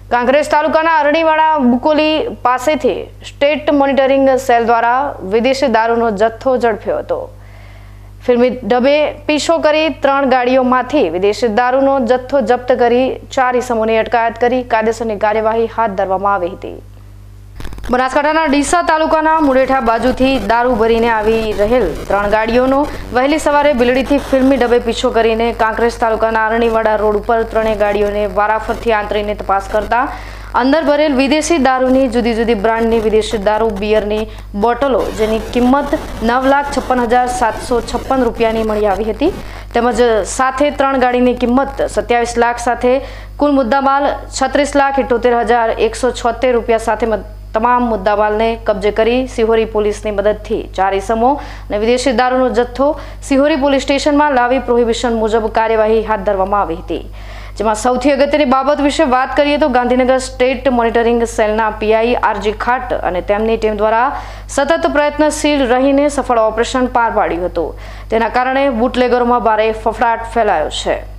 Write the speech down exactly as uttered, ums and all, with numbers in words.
कांग्रेस तालुकाना अरણીવાડા બુકોલી પાસેથી state monitoring cell દ્વારા વિદેશી દારૂનો જથ્થો ઝડપ્યો હતો। ફિલ્મી ડબે પીછો કરી ત્રણ ગાડીઓમાંથી વિદેશી દારૂનો જથ્થો જપ્ત કરી ચાર ઇસમોની અટકાયત કરી કાયદેસરની કાર્યવાહી હાથ ધરવામાં આવી હતી। બનાસકાંઠાના ડીસા તાલુકાના મુડેઠા બાજુથી દારૂ ભરીને આવી રહેલ ત્રણ ગાડીઓનો વહેલી સવારે બિલડીથી ફિલ્મી ડબે પીછો કરીને કાંકરેજ તાલુકાના અરણીવાડા રોડ ઉપર ત્રણેય ગાડીઓને વારાફરથી આંતરીને તપાસ કરતા અંદર ભરેલ વિદેશી દારૂની જુદી જુદી બ્રાન્ડની વિદેશી દારૂ બિયરની બોટલો જેની કિંમત નવ લાખ છપ્પન હજાર સાતસો છપ્પન રૂપિયાની મળી આવી હતી। તેમજ સાથે ત્રણ ગાડીની કિંમત સત્યાવીસ લાખ સાથે કુલ મુદ્દામાલ છત્રીસ લાખ ઇઠોતેર હજાર એકસો છોતેર રૂપિયા સાથે તમામ મુદ્દામાલને કબજે કરી સિહોરી પોલીસની મદદથી ચાર ઇસમો અને વિદેશી દારૂનો જથ્થો સિહોરી પોલીસ સ્ટેશનમાં લાવી પ્રોહિબિશન મુજબ કાર્યવાહી હાથ ધરવામાં આવી હતી। જેમાં સૌથી અગત્યની બાબત વિશે વાત કરીએ તો ગાંધીનગર સ્ટેટ મોનિટરિંગ સેલના પીઆઈ આરજી ખાટ અને તેમની ટીમ દ્વારા સતત પ્રયત્નશીલ રહીને સફળ ઓપરેશન પાર પાડ્યું હતું। તેના કારણે બુટલેગરોમાં ભારે ફફડાટ ફેલાયો છે।